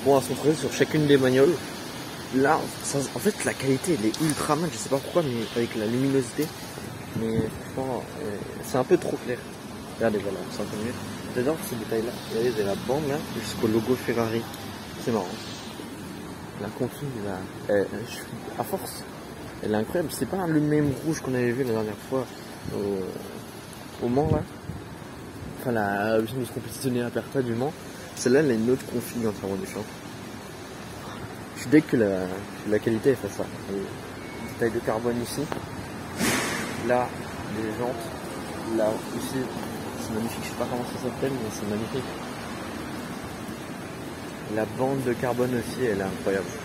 Bon, à centraliser sur chacune des bagnoles. Là, en fait, la qualité, elle est ultra mal. Je sais pas pourquoi, mais avec la luminosité. Mais franchement, c'est un peu trop clair. Regardez, voilà, c'est un peu mieux. J'adore ce détail-là. Regardez, il y a la bande là, jusqu'au logo Ferrari. C'est marrant. La config, là, à force, elle est incroyable. C'est pas le même rouge qu'on avait vu la dernière fois au Mans là. Enfin, la option de se compétitionner à Perta du Mans. Celle-là, elle a une autre config entièrement différente. Je suis dès que la qualité elle fait ça. Et détail de carbone ici. Là, les jantes. Là, ici, c'est magnifique. Je sais pas comment ça s'appelle, mais c'est magnifique. La bande de carbone aussi, elle est incroyable.